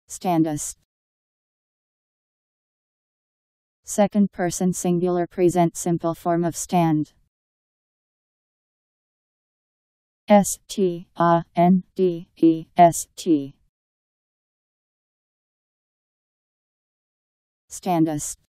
Standest. Second person singular present simple form of stand. S-T-A-N-D-E-S-T. Standest.